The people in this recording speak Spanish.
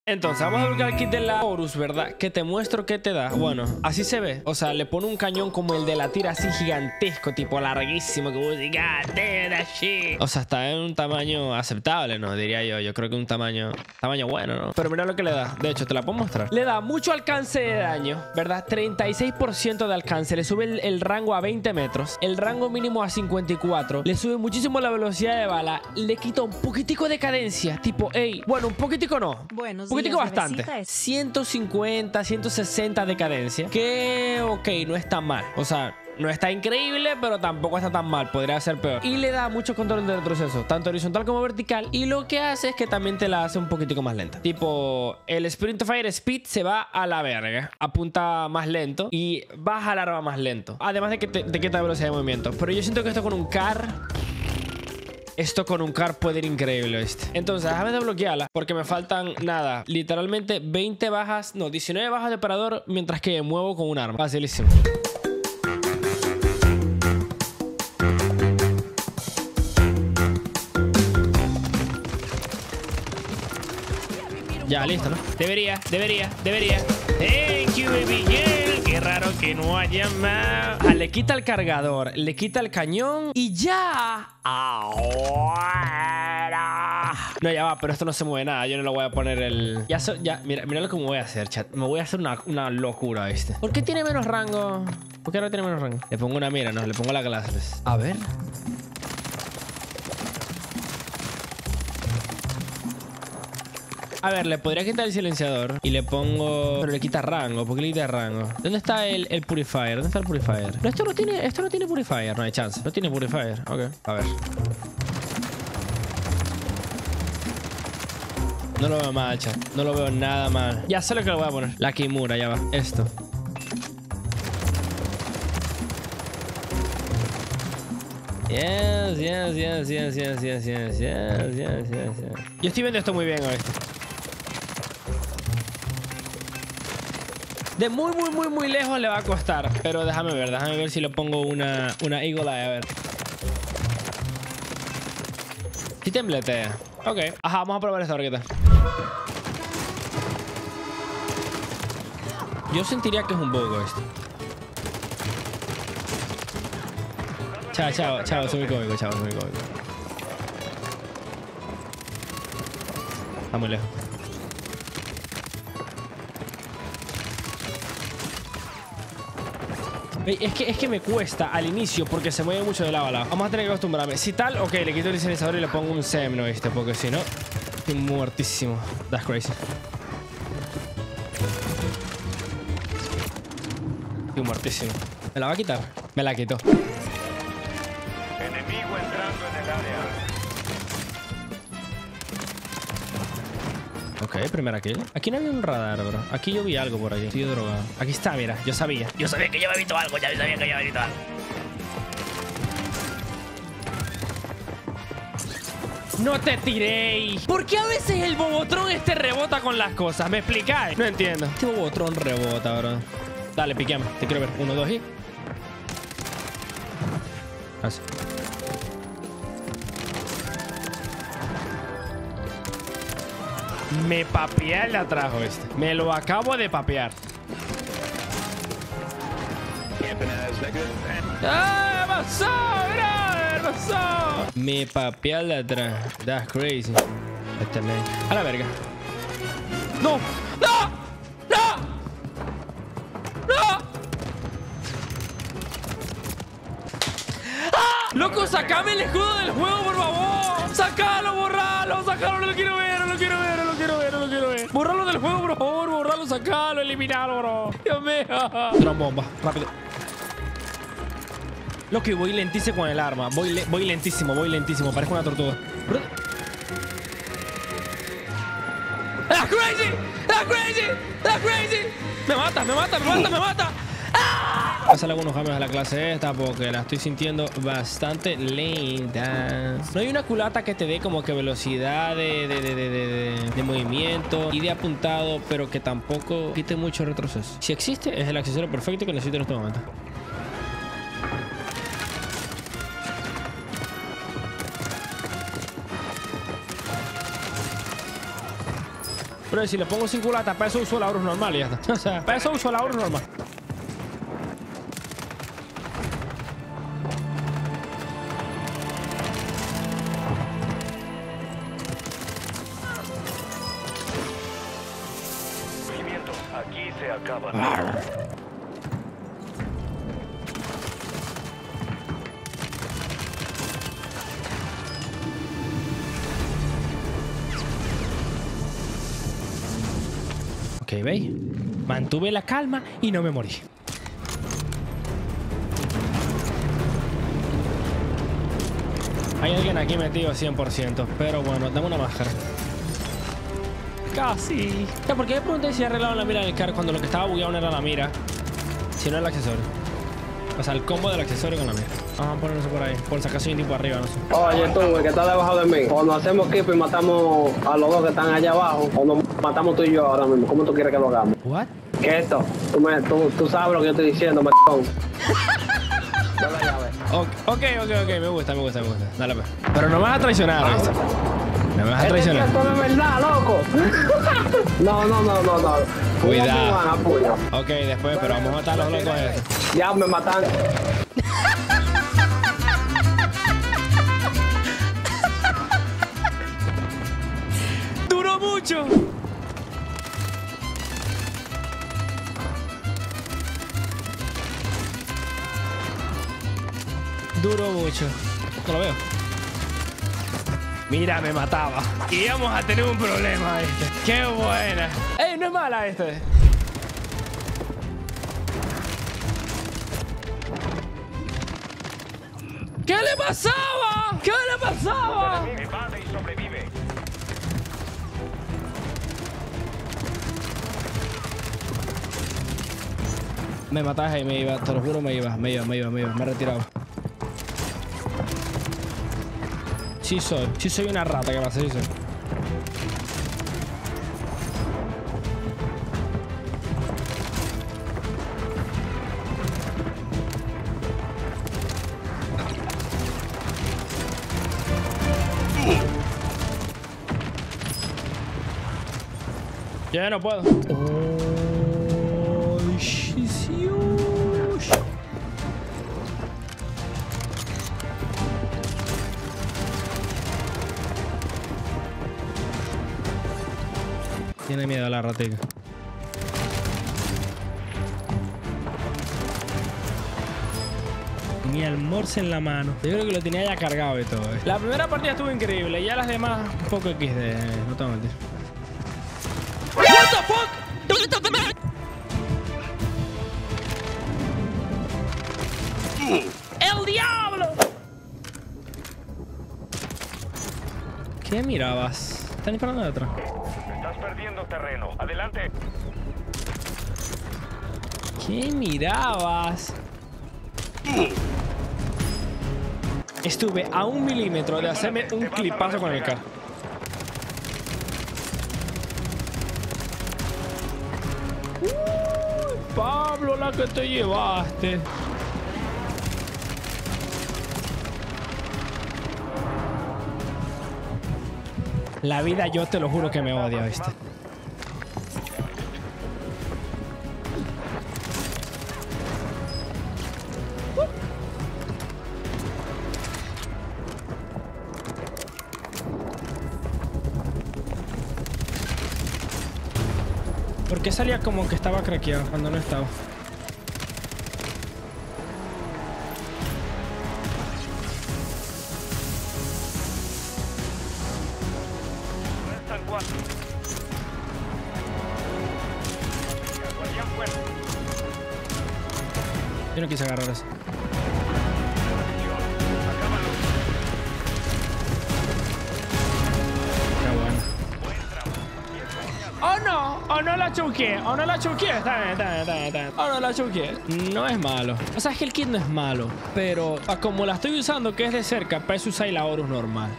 Entonces, vamos a buscar el kit de la Horus, ¿verdad? Que te muestro qué te da. Bueno, así se ve. O sea, le pone un cañón como el de la tira, así gigantesco, tipo larguísimo, que vos digas, shit. O sea, está en un tamaño aceptable, ¿no? Diría yo. Yo creo que un tamaño bueno, ¿no? Pero mira lo que le da. De hecho, te la puedo mostrar. Le da mucho alcance de daño, ¿verdad? 36% de alcance. Le sube el rango a 20 metros. El rango mínimo a 54. Le sube muchísimo la velocidad de bala. Le quita un poquitico de cadencia. Tipo, hey, bueno, un poquitico no. Un poquitico bastante. 150, 160 de cadencia. Que, ok, no está mal. O sea, no está increíble, pero tampoco está tan mal. Podría ser peor. Y le da mucho control de retroceso, tanto horizontal como vertical. Y lo que hace es que también te la hace un poquitico más lenta. Tipo, el Sprint Fire Speed se va a la verga. Apunta más lento y baja el arma más lento. Además de que te quita velocidad de movimiento. Pero yo siento que esto con un CAR... Esto con un CAR puede ir increíble, ¿viste? Entonces, déjame desbloquearla porque me faltan, nada, literalmente 20 bajas, no, 19 bajas de operador mientras que muevo con un arma. Facilísimo. Ya, listo, ¿no? Debería. Thank you, baby girl. Qué raro que no haya más. Ah, le quita el cargador, le quita el cañón y ya. Ahora. No, ya va, pero esto no se mueve nada. Yo no lo voy a poner el... Ya, mira lo que me voy a hacer, chat. Me voy a hacer una locura, ¿viste? ¿Por qué tiene menos rango? ¿Por qué ahora tiene menos rango? Le pongo una mira, no, le pongo la clases. A ver. A ver, le podría quitar el silenciador y le pongo... Pero le quita rango. ¿Por qué le quita rango? ¿Dónde está el purifier? ¿Dónde está el purifier? No, esto no tiene purifier. No hay chance. No tiene purifier. Ok. A ver. No lo veo mal, chat. No lo veo nada mal. Ya sé lo que le voy a poner. La Kimura, ya va. Esto. Yes. Yo estoy viendo esto muy bien hoy. De muy lejos le va a costar. Pero déjame ver si le pongo una Eagle Eye, a ver. Si tembletea. Ok. Ajá, vamos a probar esto ahorita. Yo sentiría que es un bug esto. Chao, soy muy cómico, chao, soy muy cómico. Está muy lejos. Es que me cuesta al inicio porque se mueve mucho de lado a lado. Vamos a tener que acostumbrarme. Si tal, ok, le quito el silenciador y le pongo un SEM, ¿no? ¿Viste? Porque si no, estoy muertísimo. That's crazy. Estoy muertísimo. ¿Me la va a quitar? Me la quitó. Enemigo entrando en el área. Ok, primera kill. Aquí no había un radar, bro. Aquí yo vi algo por aquí. Estoy drogado. Aquí está, mira. Yo sabía que yo había visto algo. Ya sabía que yo había visto algo. No te tiréis. ¿Por qué a veces el Bobotrón rebota con las cosas? ¿Me explicáis? No entiendo. Este Bobotrón rebota, bro. Dale, piqueame. Te quiero ver. 1, 2 y... Así. Me papeé el de atrás, este. Me lo acabo de papear. ¡Ah! ¡Pasó, brother! ¡Pasó! Me papeé el de atrás. That's crazy. Este man. A la verga. ¡No! ¡No! ¡No! ¡No! ¡Ah! ¡Loco, sacame el escudo del juego, por favor! ¡Sácalo, borralo! ¡Sácalo! No lo quiero ver, no lo quiero ver, no lo quiero ver, no lo quiero ver. ¡Borralo del juego, por favor! ¡Borralo, sacalo, eliminalo, bro! ¡Dios mío! Una bomba, rápido. Lo que voy lentísimo con el arma. Voy lentísimo. Parezco una tortuga. ¡That's crazy! ¡That's crazy! ¡That's crazy! ¡Me mata! ¡Ah! Pásale algunos cambios a la clase esta porque la estoy sintiendo bastante lenta. No hay una culata que te dé como que velocidad de movimiento y de apuntado, pero que tampoco quite mucho retroceso. Si existe, es el accesorio perfecto que necesito en este momento. Pero si le pongo 5 culatas, para eso uso la Horus normal y ya está. O sea, para eso uso la Horus normal. Movimiento. Aquí se acaba. Ok, ¿veis? Mantuve la calma y no me morí. Hay alguien aquí metido 100%, pero bueno, dame una máscara. Casi. ¿Por qué me pregunté si arreglaron la mira del carro cuando lo que estaba bugueado no era la mira, sino el accesorio? O sea, el combo del accesorio con la mira. Vamos a ponernos por ahí, por si acaso hay un tipo arriba, no sé. Oye, tú, el que está debajo de mí. O nos hacemos equipo y matamos a los dos que están allá abajo, o nos matamos tú y yo ahora mismo. ¿Cómo tú quieres que lo hagamos? ¿What? ¿Qué es esto? Tú sabes lo que yo estoy diciendo, m******. Dale la llave. Ok, me gusta. Dale, pues. Pero no me vas a traicionar, ¿viste? No me vas a traicionar. Esto no es verdad, loco. No. Cuidado. Puño. Ok, después, pero vamos a matar a los locos estos. Ya me matan. ¡Duró mucho! Duró mucho. No lo veo. Mira, me mataba. Y íbamos a tener un problema, ¿viste? ¡Qué buena! ¡Ey, no es mala este! ¿Qué le pasaba? ¿Qué le pasaba? Evade y sobrevive. Me mataste y me iba, te lo juro, me iba. Me he retirado. Sí soy una rata, ¿qué pasa? Sí soy. Ya no puedo. Oh, shisiush. Tiene miedo a la ratica. Ni almuerzo en la mano. Yo creo que lo tenía ya cargado y todo. La primera partida estuvo increíble. Ya las demás, un poco XD. No te voy a mentir. What the fuck? ¡El diablo! ¿Qué mirabas? Están disparando de atrás. Estás perdiendo terreno. Adelante. ¿Qué mirabas? Estuve a 1 milímetro de hacerme un clipazo con el carro. Pablo, la que te llevaste. La vida, yo te lo juro que me odia, ¿viste? ¿Por qué salía como que estaba craqueado cuando no estaba? Restan 4. Guardián fuera. Yo no quise agarrar eso. Acábalo. Qué bueno. Buen trabajo. ¡Oh no la choqué! ¡Oh no la choqué! Está bien. ¡Oh no la choqué! No es malo. O sea, es que el kit no es malo. Pero como la estoy usando, que es de cerca, para eso usar la Horus normal.